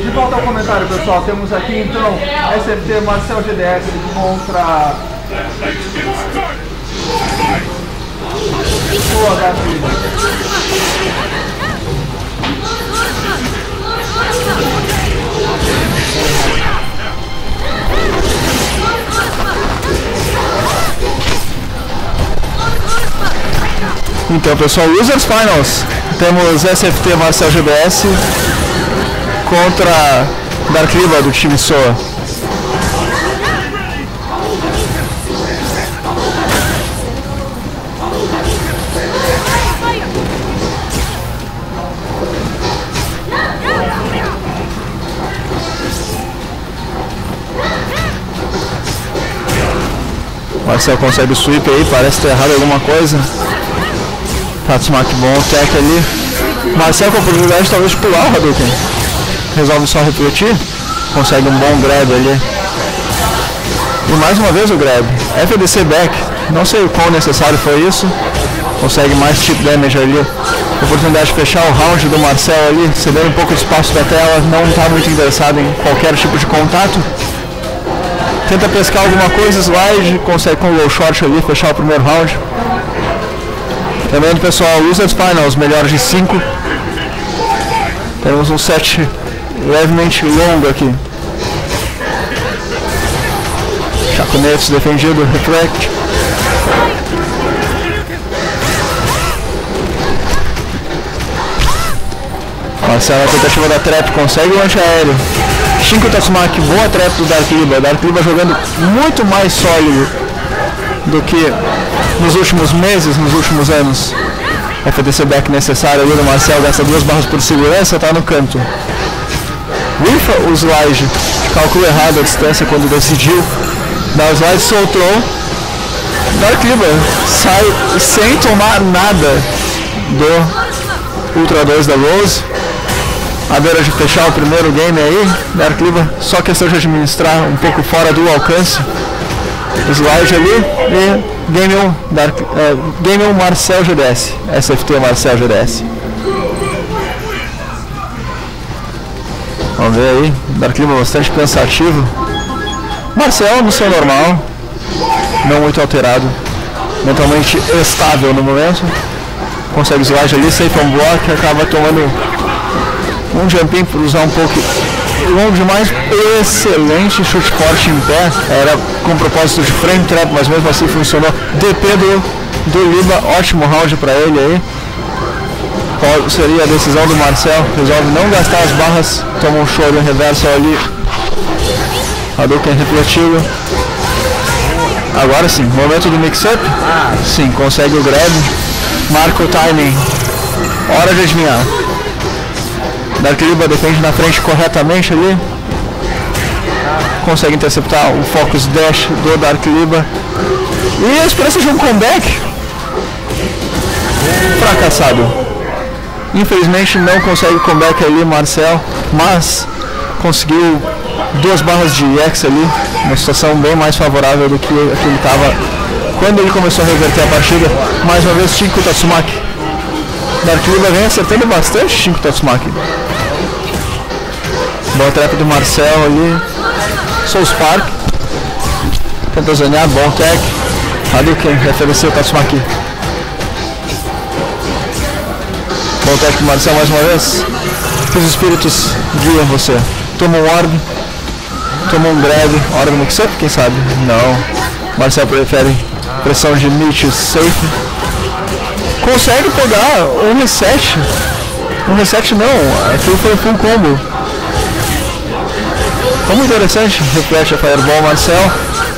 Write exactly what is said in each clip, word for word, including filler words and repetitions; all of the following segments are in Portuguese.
De volta ao comentário, pessoal, temos aqui então S F T Marcel G D S contra o H P. Então, pessoal, Losers Finals. Temos S F T Marcel G D S contra Dark Liba do time Soa. Marcel consegue o sweep aí, parece ter errado alguma coisa. Tatsumaki bom, tech ali. Marcel com a oportunidade talvez de pular o Hadouken. Resolve só refletir. Consegue um bom grab ali. E mais uma vez o grab. F D C back. Não sei o quão necessário foi isso. Consegue mais chip damage ali. Oportunidade de fechar o round do Marcel ali. Ceder um pouco de espaço da tela. Não está muito interessado em qualquer tipo de contato. Tenta pescar alguma coisa, slide. Consegue com o low short ali fechar o primeiro round. Lembrando, pessoal, Losers Finals, melhores de cinco. Temos um set levemente longo aqui. Chaconetes defendido, reflect. Marcelo, a tentativa da trap, consegue o anti-aéreo. Shinko Tatsumaki, boa trap do Dark Liba. Dark Liba jogando muito mais sólido do que nos últimos meses, nos últimos anos. F D C back necessário ali do Marcel, gasta duas barras por segurança, tá no canto. Rifa o slide, calcula errado a distância quando decidiu. Dá o slide, soltou. Dark Liba sai sem tomar nada do Ultra dois da Rose. A beira de fechar o primeiro game aí. Dark Liba, só questão de administrar um pouco fora do alcance. Slide ali e Game um, Dark, é, Game um Marcel G D S, S F T Marcel G D S. Vamos ver aí, Dark Liba bastante pensativo. Marcel no seu normal, não muito alterado, mentalmente estável no momento. Consegue slide ali, safe on block, acaba tomando um jumping por usar um pouco longo demais. Excelente chute forte em pé, era com propósito de frame trap, mas mesmo assim funcionou. D P do, do Liba, ótimo round para ele aí. Qual seria a decisão do Marcel? Resolve não gastar as barras, toma um choro em reverso ali. Hadouken refletido. Agora sim, momento do mix-up. Sim, consegue o grab, marca o timing, hora de adivinhar. Dark Liba defende na frente corretamente ali. Consegue interceptar o focus dash do Dark Liba. E a esperança de um comeback fracassado. Infelizmente não consegue comeback ali Marcel, mas conseguiu duas barras de X ali, uma situação bem mais favorável do que, que ele estava quando ele começou a reverter a partida. Mais uma vez Shinko Tatsumaki. Dark Liba vem acertando bastante Shinko Tatsumaki. Boa trap do Marcel ali. Soul Spark. Tenta zonear, bom tech. Hadouken, referenciou o Tatsumaki. Bom tech do Marcel mais uma vez. Que os espíritos guiam você. Toma um orb. Toma um grab. Orb no mix-up, quem sabe? Não. Marcel prefere pressão de meet safe. Consegue pegar um reset. Um reset não. Aquilo foi um full combo. Como interessante, reflete a Fireball Marcel.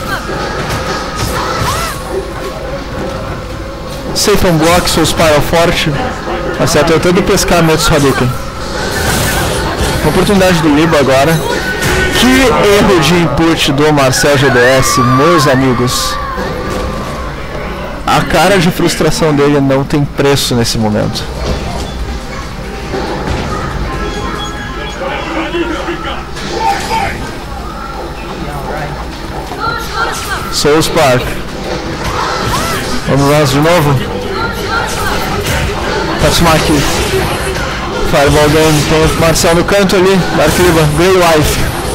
Safe on block, seu Spiral forte. Marcel tentando pescar Metsu Hadouken. Oportunidade do Liba agora. Que erro de input do Marcel G D S, meus amigos. A cara de frustração dele não tem preço nesse momento. Soul Spark. Vamos lá de novo. Tatsumaki Fireball Game, tem o Marcel no canto ali, Dark Liba, Grey Life.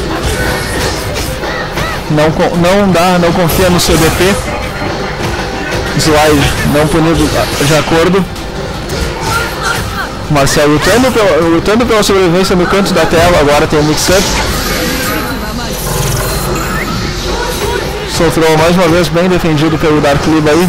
Não, não dá, não confia no seu D P. Slide não punido de acordo. Marcel lutando pela, lutando pela sobrevivência no canto da tela, agora tem o mix-up. Sofreu mais uma vez, bem defendido pelo Dark Liba aí.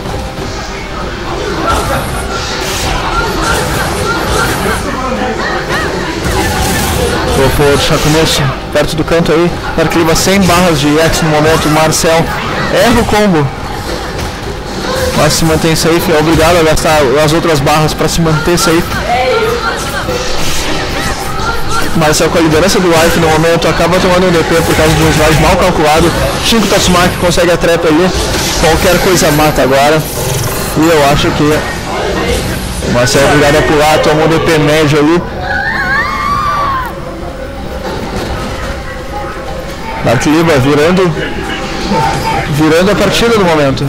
Colocou o Chaconesso perto do canto aí. Dark Liba sem barras de X no momento. Marcel erra o combo, mas se mantém safe, é obrigado a gastar as outras barras para se manter safe. Marcel com a liderança do life no momento acaba tomando um D P por causa de um slide mal calculado. Shinko Tatsumaki consegue a trap ali, qualquer coisa mata agora. E eu acho que Marcel é obrigado a pular, tomou um D P médio ali. Dark Liba virando, virando a partida no momento.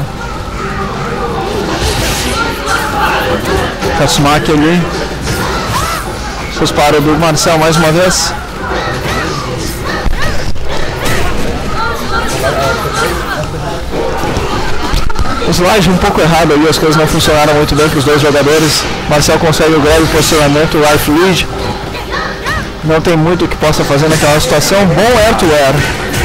Tatsumaki ali. Disparo do Marcel mais uma vez. O slide um pouco errado ali, as coisas não funcionaram muito bem para os dois jogadores. Marcel consegue o grab, posicionamento, o life lead. Não tem muito o que possa fazer naquela situação. Bom air to air.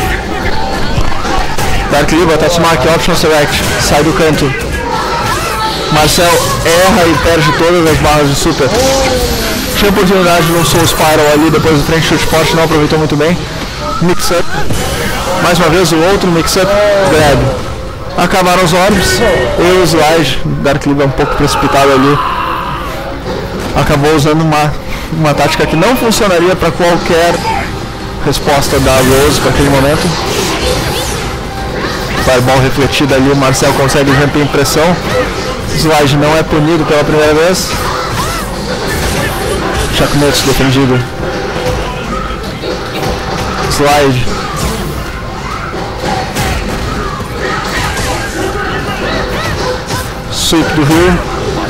Dark Liba, Tatsumaki, option select. Sai do canto. Marcel erra e perde todas as barras de super. Tinha oportunidade de um Soul Spiral ali depois do frente chute forte, não aproveitou muito bem. Mix-up. Mais uma vez o outro mix-up. Grab. Acabaram os orbs. E o slide. Dark Liba um pouco precipitado ali. Acabou usando uma, uma tática que não funcionaria para qualquer resposta da Rose para aquele momento. Fireball refletida ali. Marcel consegue jump em pressão. Slide não é punido pela primeira vez. Chaconesso defendido. Slide. Sweep do Rio.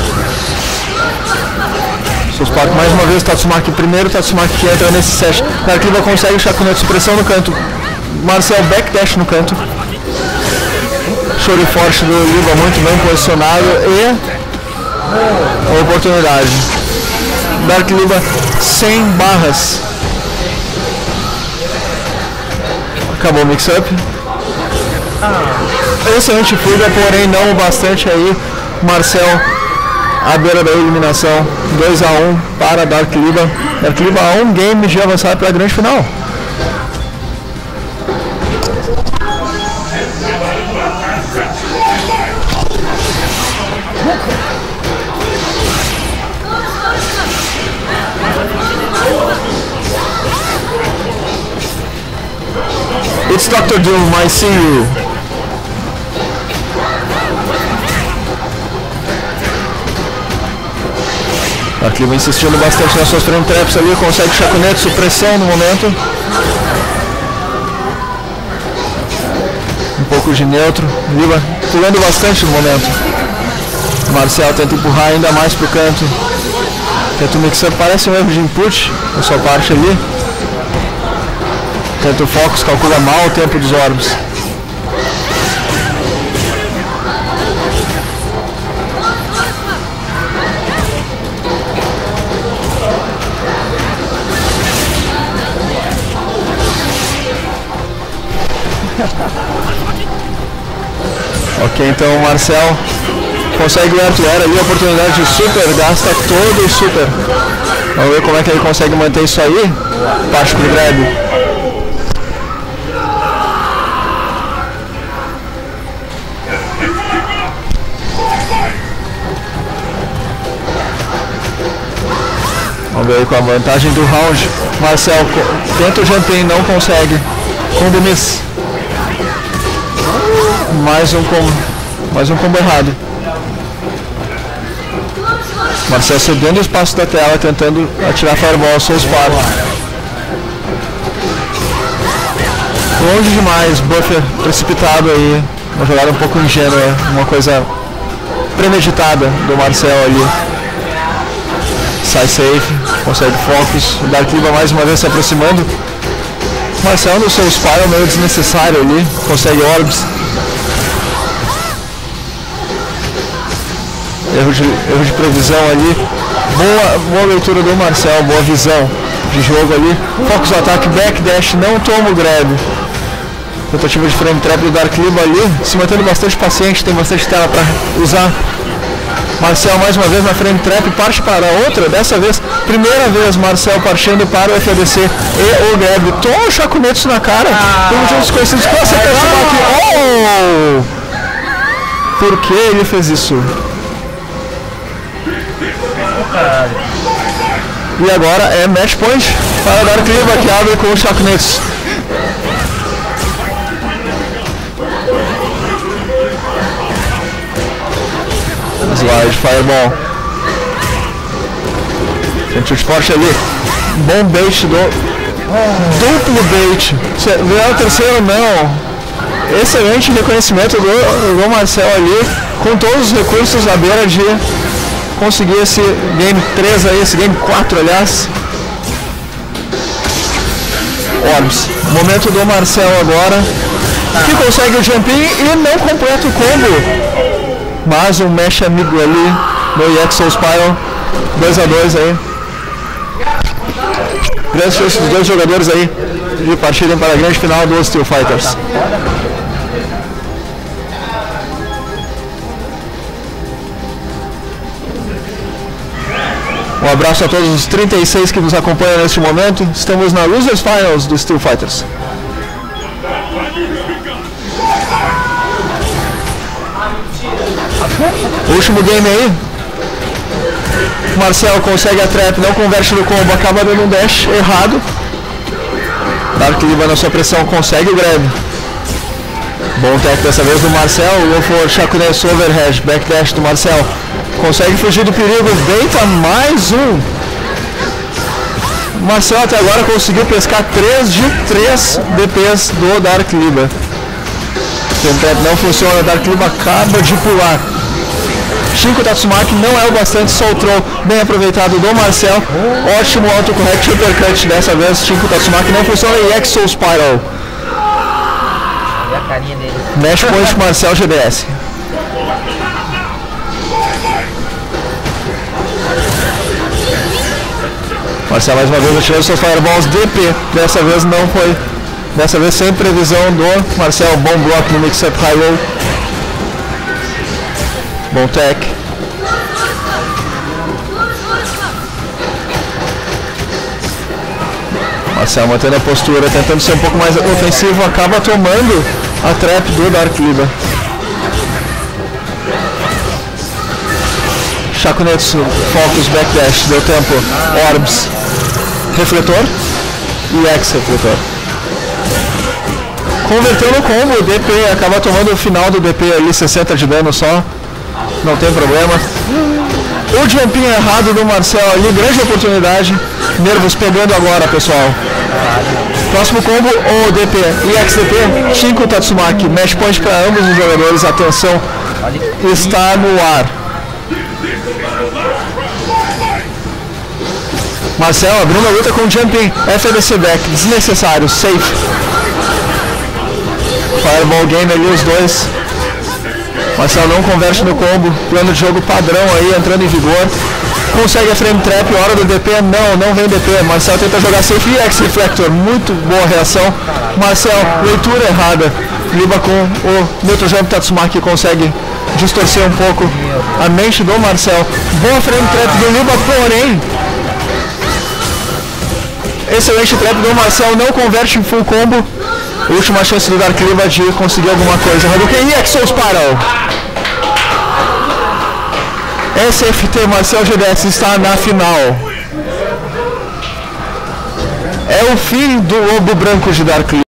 Suspark mais uma vez. Tatsumaki primeiro. Tatsumaki que entra nesse set. Dark Liba consegue o Chaconesso, pressão no canto. Marcel backdash no canto. Shuri forte do Liba muito bem posicionado. E a oportunidade. Dark Liba sem barras. Acabou o mix-up. Excelente fuga, porém não o bastante aí. Marcel à beira da eliminação. dois a um para Dark Liba. Dark Liba a um game de avançar para a grande final. It's doutor Doom, I see you. Dark Liba insistindo bastante nas suas frame traps ali, consegue Chaconesso, pressão no momento. Um pouco de neutro, Liba pulando bastante no momento. Marcel tenta empurrar ainda mais pro canto. Tenta o mix-up, parece um erro de input na sua parte ali. Tenta o Focus, calcula mal o tempo dos orbs. Ok, então o Marcel consegue o air to air ali, a oportunidade de super, gasta todo o super. Vamos ver como é que ele consegue manter isso aí. Parte pro grab. Vamos ver aí com a vantagem do round. Marcel tenta o jump in, não consegue. Combo miss. Mais um combo. Mais um combo errado. Marcel cedendo o espaço da tela, tentando atirar Fireball, Soul Spark. Longe demais, buffer precipitado aí. Uma jogada um pouco ingênua, uma coisa premeditada do Marcel ali. Sai safe. Consegue focos. Dark Liba mais uma vez se aproximando. Marcel no seu Spiral meio desnecessário ali. Consegue Orbs. Erro de, erro de previsão ali. Boa, boa leitura do Marcel. Boa visão de jogo ali. Focus no ataque. Backdash. Não toma o grab. Tentativa de frame trap do Dark Liba ali. Se mantendo bastante paciente. Tem bastante tela para usar. Marcel mais uma vez na frame trap, parte para outra, dessa vez, primeira vez Marcel partindo para o F A D C e o grab. Toma o Shakunetsu na cara, ah, um dos desconhecidos que você aqui. Oh! Por que ele fez isso? E agora é match point para o Dark Liba, que abre com o Shakunetsu. Slide, Fireball. Tem chute forte ali. Bom bait do... Duplo bait. Não é o terceiro, não. Excelente reconhecimento do, do Marcel ali. Com todos os recursos à beira de conseguir esse game três aí, esse game quatro, aliás. Orbs. Momento do Marcel agora. Que consegue o jump in e não completa o combo. Mas um mesh amigo ali no E X Soul Spiral. dois a dois aí. Grandes chances dos dois jogadores aí de partirem para a grande final dos Steel Fighters. Um abraço a todos os trinta e seis que nos acompanham neste momento. Estamos na Losers Finals dos Steel Fighters. Último game aí. Marcel consegue a trap, não converte no combo, acaba dando um dash errado. Dark Liba na sua pressão consegue o grab. Bom tech dessa vez do Marcel. O for Shakunetsu overhead, backdash do Marcel. Consegue fugir do perigo, deita mais um. Marcel até agora conseguiu pescar três de três D Ps do Dark Liba. O trap não funciona, Dark Liba acaba de pular. Shinko Tatsumaki não é o bastante, soltou bem aproveitado do Marcel. Ótimo autocorrect, uppercut dessa vez. Shinko Tatsumaki não funciona e X Soul Spiral. Mesh point Marcel G D S. Marcel mais uma vez atirando seus fireballs D P. Dessa vez não foi. Dessa vez sem previsão do Marcel. Bom bloco no mix-up high low. Bom tech. Marcel mantendo a postura, tentando ser um pouco mais ofensivo, acaba tomando a trap do Dark Liba. Shakunetsu, focus, backdash, deu tempo. Orbs, refletor e X-refletor. Converteu no combo, o D P acaba tomando o final do D P ali, sessenta de dano só. Não tem problema. O jumpinho errado do Marcel ali, grande oportunidade. Nervos pegando agora, pessoal. Próximo combo, o D P e X D P. Shinko Tatsumaki, match point para ambos os jogadores. Atenção, está no ar. Marcel abrindo a luta com o jumping. F A D C deck, desnecessário, safe. Fireball game ali, os dois. Marcel não converte no combo, plano de jogo padrão aí, entrando em vigor. Consegue a frame trap, hora do D P, não, não vem D P. Marcel tenta jogar safe e X-Reflector, muito boa reação. Marcel, leitura errada. Liba com o Neutral Jump Tatsumaki, consegue distorcer um pouco a mente do Marcel. Boa frame trap do Liba, porém... Excelente trap do Marcel, não converte em full combo. Última chance do Dark Liba de conseguir alguma coisa. Hadouken e X Soul Spiral. S F T Marcel G D S está na final. É o fim do Lobo Branco de Dark Liba.